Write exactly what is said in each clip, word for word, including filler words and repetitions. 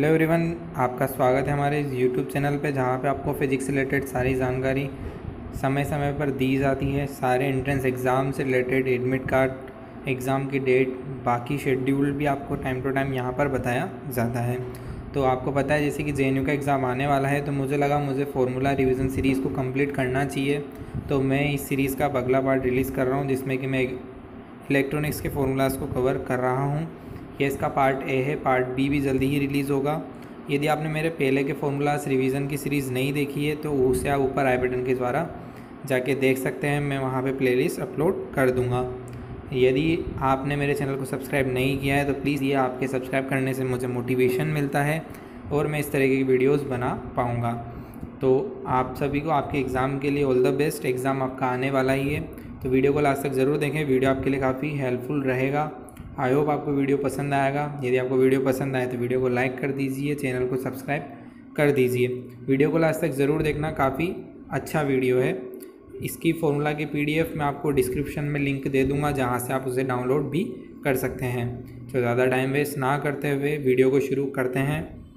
Hello everyone, आपका स्वागत है हमारे यूट्यूब चैनल पे, जहाँ पे आपको फ़िज़िक्स से रिलेटेड सारी जानकारी समय समय पर दी जाती है। सारे एंट्रेंस एग्ज़ाम से रिलेटेड एडमिट कार्ड, एग्ज़ाम की डेट, बाकी शेड्यूल भी आपको टाइम टू टाइम यहाँ पर बताया जाता है। तो आपको पता है जैसे कि जे एन यू का एग्ज़ाम आने वाला है, तो मुझे लगा मुझे फार्मूला रिवीजन सीरीज़ को कंप्लीट करना चाहिए। तो मैं इस सीरीज़ का अगला पार्ट रिलीज़ कर रहा हूँ, जिसमें कि मैं इलेक्ट्रॉनिक्स के फार्मूलाज़ को कवर कर रहा हूँ। ये इसका पार्ट ए है, पार्ट बी भी जल्दी ही रिलीज़ होगा। यदि आपने मेरे पहले के फार्मूलाज रिवीजन की सीरीज़ नहीं देखी है तो उसे आप ऊपर आई बटन के द्वारा जाके देख सकते हैं। मैं वहाँ पे प्लेलिस्ट अपलोड कर दूँगा। यदि आपने मेरे चैनल को सब्सक्राइब नहीं किया है तो प्लीज़, ये आपके सब्सक्राइब करने से मुझे मोटिवेशन मिलता है और मैं इस तरीके की वीडियोज़ बना पाऊँगा। तो आप सभी को आपके एग्ज़ाम के लिए ऑल द बेस्ट। एग्ज़ाम आपका आने वाला ही है, तो वीडियो को लास्ट तक ज़रूर देखें। वीडियो आपके लिए काफ़ी हेल्पफुल रहेगा। आई होप आपको वीडियो पसंद आएगा। यदि आपको वीडियो पसंद आए तो वीडियो को लाइक कर दीजिए, चैनल को सब्सक्राइब कर दीजिए। वीडियो को लास्ट तक ज़रूर देखना, काफ़ी अच्छा वीडियो है। इसकी फॉर्मूला की पीडीएफ मैं आपको डिस्क्रिप्शन में लिंक दे दूंगा, जहां से आप उसे डाउनलोड भी कर सकते हैं। तो ज़्यादा टाइम वेस्ट ना करते हुए वीडियो को शुरू करते हैं।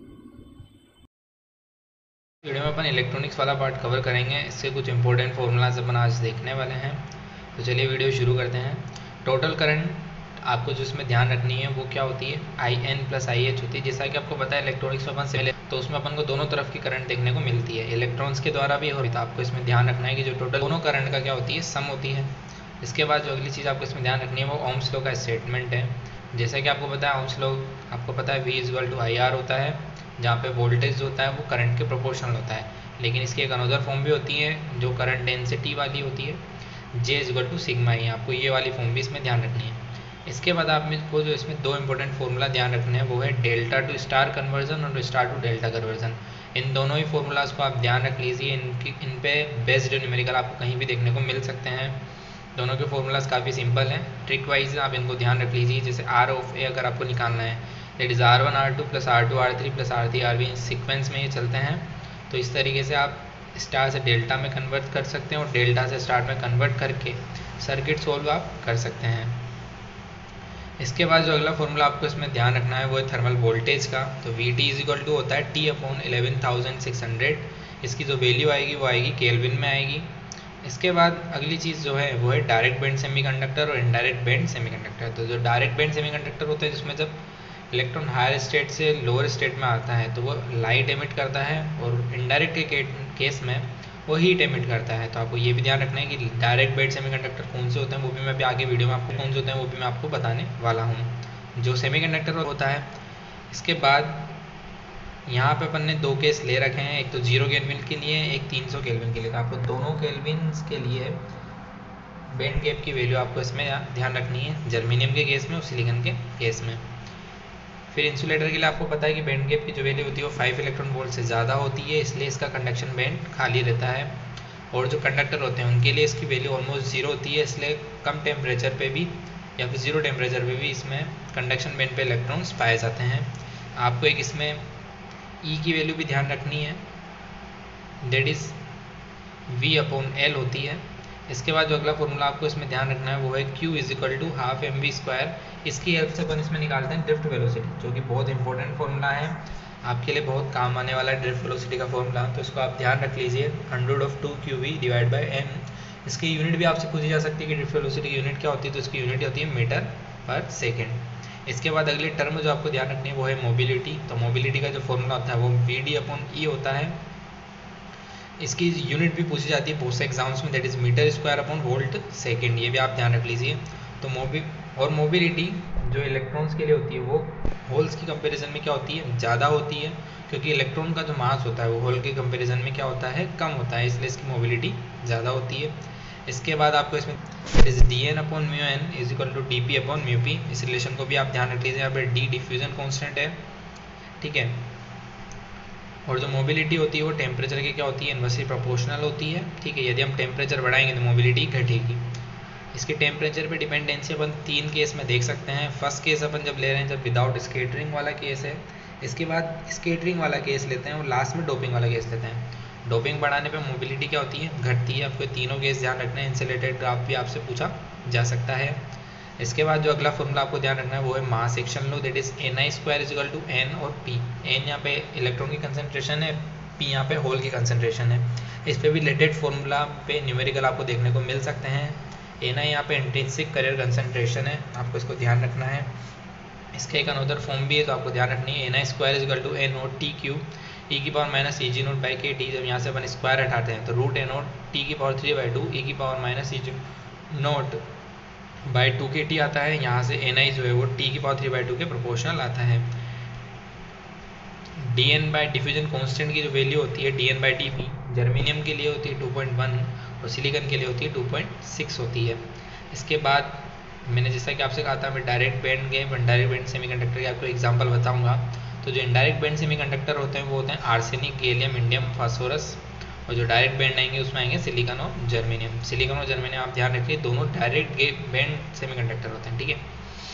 वीडियो में अपन इलेक्ट्रॉनिक्स वाला पार्ट कवर करेंगे। इससे कुछ इंपॉर्टेंट फार्मूलाज अपन आज देखने वाले हैं। तो चलिए वीडियो शुरू करते हैं। टोटल करंट आपको जो इसमें ध्यान रखनी है वो क्या होती है, I N plus I H होती है। जैसा कि आपको पता है इलेक्ट्रॉनिक्स में अपन से तो उसमें अपन को दोनों तरफ की करंट देखने को मिलती है, इलेक्ट्रॉन्स के द्वारा भी और। तो आपको इसमें ध्यान रखना है कि जो टोटल दोनों करंट का क्या होती है, सम होती है। इसके बाद जो अगली चीज़ आपको इसमें ध्यान रखनी है वो ओम्स लॉ का स्टेटमेंट है। जैसा कि आपको पता है ओम्स लॉ आपको पता है V is equal to I R होता है, जहाँ पे वोल्टेज जो होता है वो करंट के प्रोपोर्शनल होता है। लेकिन इसकी एक अनदर फॉर्म भी होती है जो करंट डेंसिटी वाली होती है, J is equal to sigma E. आपको ये वाली फॉर्म भी इसमें ध्यान रखनी है। इसके बाद आप में को जो इसमें दो इंपॉर्टेंट फार्मूला ध्यान रखने हैं वो है डेल्टा टू स्टार कन्वर्जन और स्टार टू डेल्टा कन्वर्जन। इन दोनों ही फार्मूलाज को आप ध्यान रख लीजिए। इनकी इन पे बेस्ड न्यूमेरिकल आपको कहीं भी देखने को मिल सकते हैं। दोनों के फार्मूलाज काफ़ी सिंपल हैं। ट्रिक वाइज आप इनको ध्यान रख लीजिए। जैसे आर ऑफ ए अगर आपको निकालना है, that is R one R two plus R two R three plus R three R वी सिक्वेंस में ये चलते हैं। तो इस तरीके से आप स्टार से डेल्टा में कन्वर्ट कर सकते हैं और डेल्टा से स्टार में कन्वर्ट करके सर्किट सोल्व आप कर सकते हैं। इसके बाद जो अगला फॉर्मूला आपको इसमें ध्यान रखना है वो है थर्मल वोल्टेज का। तो V T is equal to होता है T upon eleven thousand six hundred. इसकी जो वैल्यू आएगी वो आएगी केल्विन में आएगी। इसके बाद अगली चीज़ जो है वो है डायरेक्ट बैंड सेमीकंडक्टर और इनडायरेक्ट बैंड सेमीकंडक्टर। तो जो डायरेक्ट बैंड सेमीकंडक्टर होता है जिसमें जब इलेक्ट्रॉन हायर स्टेट से लोअर स्टेट में आता है तो वो लाइट एमिट करता है, और इनडायरेक्ट के केस में वो हीट एमिट करता है। तो आपको ये भी ध्यान रखना है कि डायरेक्ट बैंड सेमीकंडक्टर कौन से होते हैं वो भी मैं अभी आगे वीडियो में आपको कौन से होते हैं वो भी मैं आपको बताने वाला हूँ, जो सेमीकंडक्टर होता है। इसके बाद यहाँ पे अपन ने दो केस ले रखे हैं, एक तो जीरो केल्विन के लिए, एक तीन सौ केल्विन के लिए। तो आपको दोनों केल्विन के लिए बैंड गैप की वैल्यू आपको इसमें ध्यान रखनी है, जर्मेनियम के केस में और सिलिकॉन के केस में। फिर इंसुलेटर के लिए आपको पता है कि बैंड गैप की जो वैल्यू होती है वो फाइव इलेक्ट्रॉन वोल्ट से ज़्यादा होती है, इसलिए इसका कंडक्शन बैंड खाली रहता है। और जो कंडक्टर होते हैं उनके लिए इसकी वैल्यू ऑलमोस्ट जीरो होती है, इसलिए कम टेम्परेचर पे भी या फिर जीरो टेम्परेचर पे भी इसमें कंडक्शन बैंड पे इलेक्ट्रॉन्स पाए जाते हैं। आपको एक इसमें ई की वैल्यू भी ध्यान रखनी है, that is V upon L होती है। इसके बाद जो अगला फॉर्मूला आपको इसमें ध्यान रखना है वो है Q is equal to half M V square. इसकी हेल्प से अपन इसमें निकालते हैं ड्रिफ्ट वेलोसिटी, जो कि बहुत इंपॉर्टेंट फॉर्मूला है, आपके लिए बहुत काम आने वाला है ड्रिफ्ट वेलोसिटी का फॉर्मूला। तो इसको आप ध्यान रख लीजिए, under of two Q V divide by M. इसकी यूनिट भी आपसे पूछी जा सकती है कि ड्रिफ्ट वेलोसिटी की यूनिट क्या होती है, तो इसकी यूनिट होती है मीटर पर सेकेंड। इसके बाद अगली टर्म जो आपको ध्यान रखनी है वो है मोबिलिटी। तो मोबिलिटी का जो फॉर्मूला होता है वो वी डी अपॉन ई होता है। इसकी यूनिट भी पूछी जाती है बहुत से एग्जाम्स में, that is metre square upon volt second. ये भी आप ध्यान रख लीजिए। तो मोबि और मोबिलिटी जो इलेक्ट्रॉन्स के लिए होती है वो होल्स की कंपैरिजन में क्या होती है, ज़्यादा होती है, क्योंकि इलेक्ट्रॉन का जो मास होता है वो होल के कंपैरिजन में क्या होता है, कम होता है, इसलिए इसकी मोबिलिटी ज़्यादा होती है। इसके बाद आपको इसमें इस D N upon mu N is equal to D P upon mu P, इस रिलेशन को भी आप ध्यान रख लीजिए। यहाँ पर डी डिफ्यूजन कॉन्स्टेंट है, ठीक है। और जो मोबिलिटी होती है वो टेम्परेचर की क्या होती है, इनवर्सली प्रोपोर्शनल होती है, ठीक है। यदि हम टेम्परेचर बढ़ाएंगे तो मोबिलिटी घटेगी। इसके टेम्परेचर पे डिपेंडेंसी अपन तीन केस में देख सकते हैं। फर्स्ट केस अपन जब ले रहे हैं जब विदाउट स्केटरिंग वाला केस है, इसके बाद स्केटरिंग वाला केस लेते हैं और लास्ट में डोपिंग वाला केस लेते हैं। डोपिंग बढ़ाने पे मोबिलिटी क्या होती है, घटती है। आपको तीनों केस ध्यान रखना है, इनसे रिलेटेड ग्राफ भी आपसे पूछा जा सकता है। इसके बाद जो अगला फॉर्मूला आपको ध्यान रखना है वो है mass action law, that is N I square is equal to N और पी। एन यहाँ पे इलेक्ट्रॉन की कंसंट्रेशन है, पी यहाँ पे होल की कंसंट्रेशन है। इस पे भी रिलेटेड फॉर्मूला पे न्यूमेरिकल आपको देखने को मिल सकते हैं। एन आई यहाँ पे इंट्रिंसिक कैरियर कंसंट्रेशन है, आपको इसको ध्यान रखना है। इसका एक अनदर फॉर्म भी है तो आपको ध्यान रखनी है, N I square is equal to N not T cube E की power minus E G note by K T. जब यहाँ से अपन स्क्वायर हटाते हैं तो रूट एन नोट टी की power three by two E की power minus E G note by two K T आता है। यहाँ से एन आई जो है वो टी की पावर थ्री बाई टू के प्रोपोर्शनल आता है। D N by diffusion constant की जो वैल्यू होती है D N by D P germanium के लिए होती है टू पॉइंट वन और सिलिकॉन के लिए होती है टू पॉइंट सिक्स होती है। इसके बाद मैंने जैसा कि आपसे कहा था मैं डायरेक्ट बैंड गए इनडायरेक्ट बैंड सेमीकंडक्टर की आपको एग्जांपल बताऊंगा। तो जो इनडायरेक्ट बैंड सेमीकंडक्टर होते हैं वो होते हैं आर्सेनिक, गैलियम, इंडियम, फास्फोरस, और जो डायरेक्ट बैंड आएंगे उसमें आएंगे सिलिकॉन और जर्मेनियम। सिलिकॉन और जर्मेनियम आप ध्यान रखिए दोनों डायरेक्ट बैंड सेमीकंडक्टर होते हैं, ठीक है।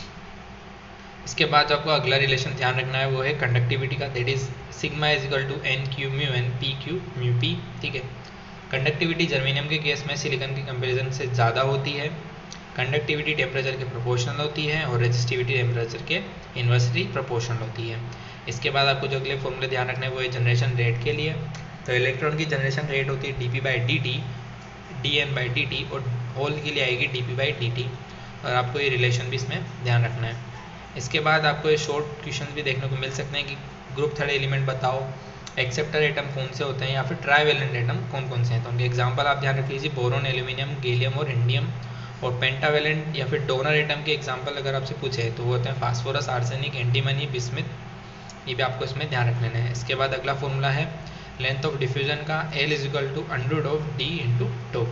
इसके बाद जो आपको अगला रिलेशन ध्यान रखना है वो है कंडक्टिविटी का, that is sigma is equal to N Q mu N P Q mu P, ठीक है। कंडक्टिविटी जर्मेनियम के केस में सिलिकॉन की कंपेरिजन से ज़्यादा होती है। कंडक्टिविटी टेम्परेचर के प्रोपोर्शनल होती है और रेजिस्टिविटी टेम्परेचर के इन्वर्सली प्रोपोर्शनल होती है। इसके बाद आपको जो अगले फॉर्मूले ध्यान रखना है वो है जनरेशन रेट के लिए। तो इलेक्ट्रॉन की जनरेशन रेट होती है D P by D T, D N by D T, और होल के लिए आएगी D P by D T, और आपको ये रिलेशन भी इसमें ध्यान रखना है। इसके बाद आपको ये शॉर्ट क्वेश्चन भी देखने को मिल सकते हैं कि ग्रुप थर्ड एलिमेंट बताओ, एक्सेप्टर एटम कौन से होते हैं या फिर ट्राइवेलेंट एटम कौन कौन से हैं। तो उनके एग्जांपल आप ध्यान रख लीजिए, बोरोन, एल्यूमिनियम, गैलियम और इंडियम। और पेंटावेलेंट या फिर डोनर एटम के एग्जांपल अगर आपसे पूछे तो वो होते हैं फास्फोरस, आर्सेनिक, एंटीमनी, बिस्मिथ। ये भी आपको इसमें ध्यान रख लेना है। इसके बाद अगला फॉर्मूला है लेंथ ऑफ डिफ्यूजन का, L is equal to under of D into tau.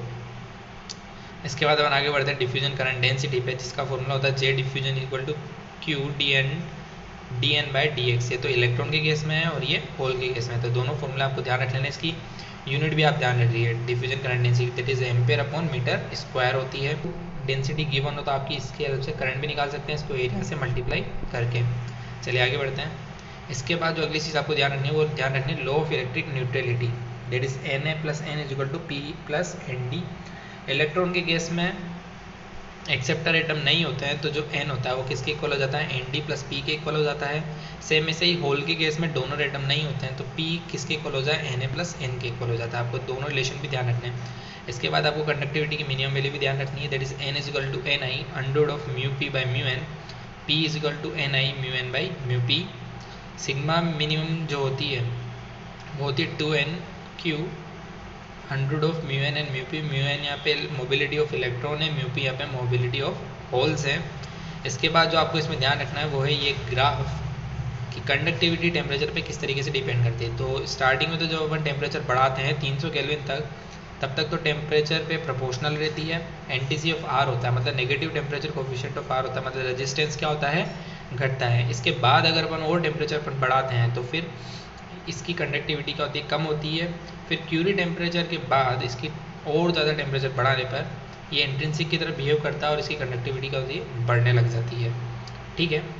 इसके बाद अपन आगे बढ़ते हैं डिफ्यूजन करंट डेंसिटी पे, जिसका फॉर्मूला होता है J diffusion equal to Q D N D N by D X. ये तो इलेक्ट्रॉन के केस में है और ये होल के केस में है, तो दोनों फॉर्मूला आपको ध्यान रख लेना है। इसकी यूनिट भी आप ध्यान रखिए, diffusion current density that is ampere upon metre square होती है। डेंसिटी गिवन हो तो आपकी इसके हेल्प से करंट भी निकाल सकते हैं इसको एरिया से मल्टीप्लाई करके। चलिए आगे बढ़ते हैं। इसके बाद जो अगली चीज़ आपको ध्यान रखनी है वो ध्यान रखनी है law of electric neutrality, that is N A plus N is equal to P plus N D. Electron के केस में एक्सेप्टर एटम नहीं होते हैं तो जो एन होता है वो किसके इक्वल हो जाता है, एन डी प्लस पी के इक्वल हो जाता है। सेम ऐसे ही होल के केस में डोनर एटम नहीं होते हैं तो पी किसके इक्वल हो जाए, एन ए प्लस एन के इक्वल हो जाता है। आपको दोनों रिलेशन भी ध्यान रखने हैं। इसके बाद आपको कंडक्टिविटी की मिनिमम वैल्यू भी ध्यान रखनी है, that is N is equal to N I under of mu P by mu N, P is equal to N I mu N by mu P. Sigma minimum जो होती है वो होती है two N Q hundred of mu N and mu P. Mu N यहाँ पे mobility of electron है, mu P यहाँ पे मोबिलिटी ऑफ होल्स है। इसके बाद जो आपको इसमें ध्यान रखना है वो है ये ग्राफ कि कंडक्टिविटी टेम्परेचर पे किस तरीके से डिपेंड करती है। तो स्टार्टिंग में तो जब अपन टेम्परेचर बढ़ाते हैं तीन सौ केल्विन तक, तब तक तो टेम्परेचर पे प्रोपोर्शनल रहती है। N T C of R होता है, मतलब negative temperature coefficient of R होता है, मतलब रेजिस्टेंस क्या होता है, घटता है। इसके बाद अगर अपन और टेम्परेचर पर बढ़ाते हैं तो फिर इसकी कंडक्टिविटी क्या होती है, कम होती है। फिर क्यूरी टेम्परेचर के बाद इसकी और ज़्यादा टेम्परेचर बढ़ाने पर ये इंट्रिंसिक की तरह बिहेव करता है और इसकी कंडक्टिविटी क्या होती है, बढ़ने लग जाती है, ठीक है।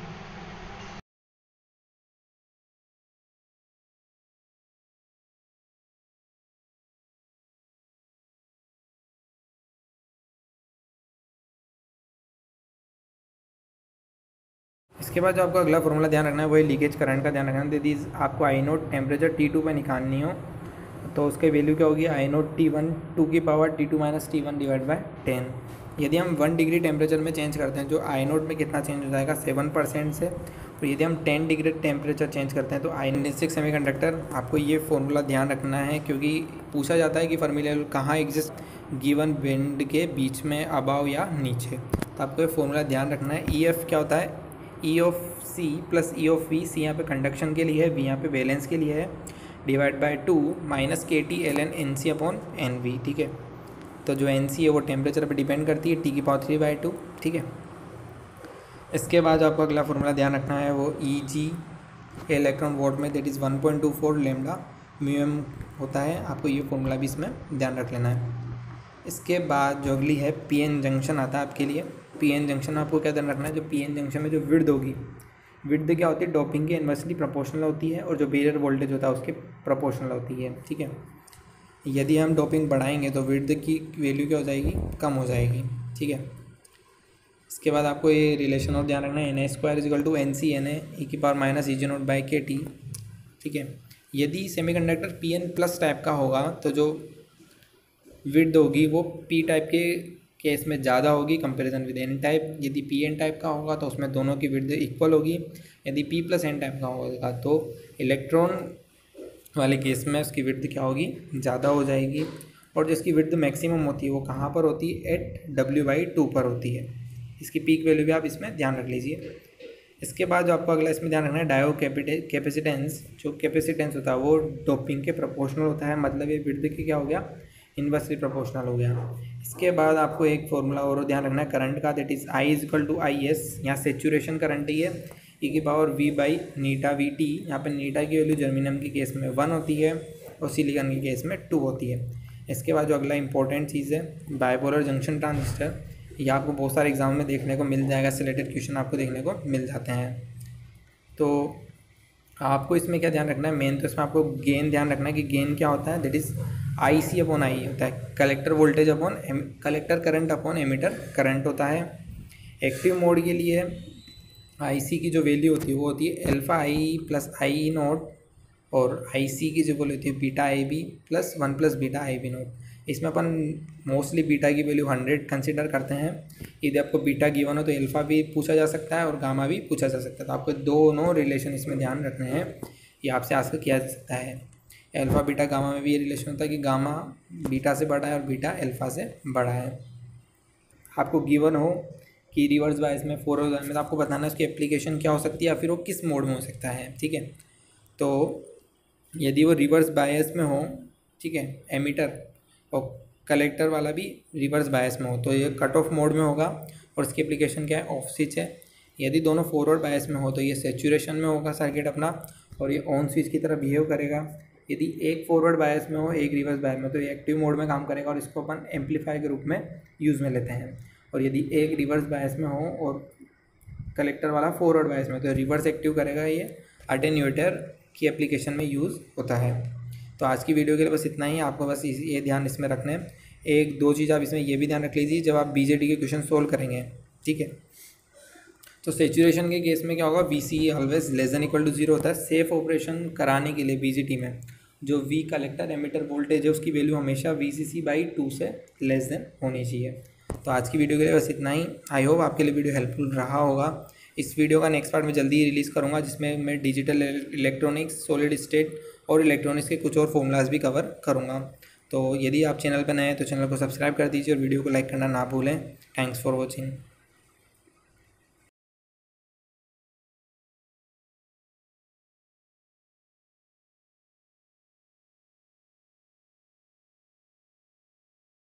इसके बाद जो आपको अगला फॉर्मूला ध्यान रखना है वो है लीकेज करंट का ध्यान रखना है। यदि आपको I naught temperature T two पर निकालनी हो तो उसके वैल्यू क्या होगी, I naught T one two की power T two minus T one divide by ten. यदि हम वन डिग्री टेम्परेचर में चेंज करते हैं जो आई नोट में कितना चेंज हो जाएगा, सेवन परसेंट से। और यदि हम टेन डिग्री टेम्परेचर चेंज करते हैं तो आयनिस्टिक सेमीकंडक्टर, आपको ये फॉर्मूला ध्यान रखना है क्योंकि पूछा जाता है कि फर्मी लेवल कहाँ एग्जिस्ट गिवन बैंड के बीच में, अबाव या नीचे। तो आपको ये फॉर्मूला ध्यान रखना है। ई एफ क्या होता है, E of C plus E of V. C यहाँ पे कंडक्शन के लिए है, वी यहाँ पे वैलेंस के लिए है, divide by two minus K T L N N C upon N V, ठीक है। तो जो एन सी है वो टेम्परेचर पे डिपेंड करती है, टी की पावर थ्री बाई टू, ठीक है। इसके बाद आपको अगला फॉर्मूला ध्यान रखना है वो ई जी इलेक्ट्रॉन वोल्ट में, that is one point two four lambda mu M होता है। आपको ये फॉर्मूला भी इसमें ध्यान रख लेना है। इसके बाद जो अगली है पी एन जंक्शन आता है आपके लिए। पी एन जंक्शन आपको क्या ध्यान रखना है, जो पी एन जंक्शन में जो विड्थ होगी, विड्थ क्या होती है, डोपिंग के इन्वर्सली प्रोपोर्शनल होती है और जो बैरियर वोल्टेज होता है उसके प्रोपोर्शनल होती है, ठीक है। यदि हम डोपिंग बढ़ाएंगे तो विड्थ की वैल्यू क्या हो जाएगी, कम हो जाएगी, ठीक है। इसके बाद आपको ये रिलेशन और ध्यान रखना है, N A square is equal to N C N A E की power minus E G note by K T. ठीक है, यदि semiconductor P N plus type का होगा तो जो विड्थ होगी वो पी टाइप के केस में ज़्यादा होगी कंपैरिजन विद एन टाइप। यदि पी एन टाइप का होगा तो उसमें दोनों की विड्थ इक्वल होगी। यदि पी प्लस एन टाइप का होगा तो इलेक्ट्रॉन वाले केस में उसकी विड्थ क्या होगी, ज़्यादा हो जाएगी। और जिसकी विड्थ मैक्सिमम होती है वो कहाँ पर होती है, एट डब्ल्यू बाई टू पर होती है। इसकी पीक वैल्यू भी आप इसमें ध्यान रख लीजिए। इसके बाद जो आपको अगला इसमें ध्यान रखना है, डायो कैपेसिटेंस। जो कैपेसिटेंस होता है वो डोपिंग के प्रोपोर्शनल होता है, मतलब ये विड्थ के क्या हो गया, इन्वर्सली प्रोपोर्शनल हो गया। इसके बाद आपको एक फॉर्मूला और ध्यान रखना है करंट का, that is I is equal to I S. यहाँ सेचुरेशन करंट ही है, ई की power V by eta V T. यहाँ पर नीटा की वैल्यू जर्मीनियम के केस में वन होती है और सिलिकॉन के केस में टू होती है। इसके बाद जो अगला इंपॉर्टेंट चीज़ है, बाइपोलर जंक्शन ट्रांजिस्टर। यह आपको बहुत सारे एग्जाम में देखने को मिल जाएगा, सिलेक्टेड क्वेश्चन आपको देखने को मिल जाते हैं। तो आपको इसमें क्या ध्यान रखना है, मेन तो इसमें आपको गेन ध्यान रखना है कि गेन क्या होता है, that is I C upon I होता है, collector voltage upon collector current upon emitter current होता है। एक्टिव मोड के लिए आई सी की जो वैल्यू होती है वो होती है alpha I plus I naught, और आई सी की जो वैल्यू होती है beta I B plus one plus beta I B naught. इसमें अपन मोस्टली बीटा की वैल्यू हंड्रेड कंसिडर करते हैं। यदि आपको बीटा गिवन हो तो एल्फा भी पूछा जा सकता है और गामा भी पूछा जा सकता है। तो आपको दोनों रिलेशन इसमें ध्यान रखने हैं, ये आपसे आस्क किया जा सकता है। एल्फा बीटा गामा में भी ये रिलेशन होता है कि गामा बीटा से बड़ा है और बीटा एल्फा से बड़ा है। आपको गिवन हो कि रिवर्स बायस में फॉरवर्ड बायस में, तो आपको बताना है उसकी एप्लीकेशन क्या हो सकती है या फिर वो किस मोड में हो सकता है। ठीक है, तो यदि वो रिवर्स बायस में हो, ठीक है, एमीटर और कलेक्टर वाला भी रिवर्स बायस में हो, तो ये कट ऑफ मोड में होगा और इसकी एप्लीकेशन क्या है, ऑफ स्विच है। यदि दोनों फॉरवर्ड बायस में हो तो ये सैचुरेशन में होगा सर्किट अपना और ये ऑन स्विच की तरह बिहेव करेगा। यदि एक फॉरवर्ड बायस में हो एक रिवर्स बायस में तो ये एक्टिव मोड में काम करेगा और इसको अपन एम्पलीफायर के रूप में यूज़ में लेते हैं। और यदि एक रिवर्स बायस में हो और कलेक्टर वाला फॉरवर्ड बायस में तो रिवर्स एक्टिव करेगा, ये अटेन्यूएटर की एप्लीकेशन में यूज़ होता है। तो आज की वीडियो के लिए बस इतना ही, आपको बस ये ध्यान इसमें रखना है। एक दो चीज़ आप इसमें ये भी ध्यान रख लीजिए जब आप बीजेटी के क्वेश्चन सोल्व करेंगे। ठीक है, तो सेचुरेशन के केस में क्या होगा, V C always less than equal to zero होता है। सेफ ऑपरेशन कराने के लिए बीजेटी में जो वी कलेक्टर एमिटर वोल्टेज है उसकी वैल्यू हमेशा V C C by two से लेस देन होनी चाहिए। तो आज की वीडियो के लिए बस इतना ही। आई होप आपके लिए वीडियो हेल्पफुल रहा होगा। इस वीडियो का नेक्स्ट पार्ट मैं जल्दी ही रिलीज़ करूँगा जिसमें मैं डिजिटल इलेक्ट्रॉनिक्स, सॉलिड स्टेट और इलेक्ट्रॉनिक्स के कुछ और फॉर्मूलाज भी कवर करूँगा। तो यदि आप चैनल पर नए हैं तो चैनल को सब्सक्राइब कर दीजिए और वीडियो को लाइक करना ना भूलें। Thanks for watching.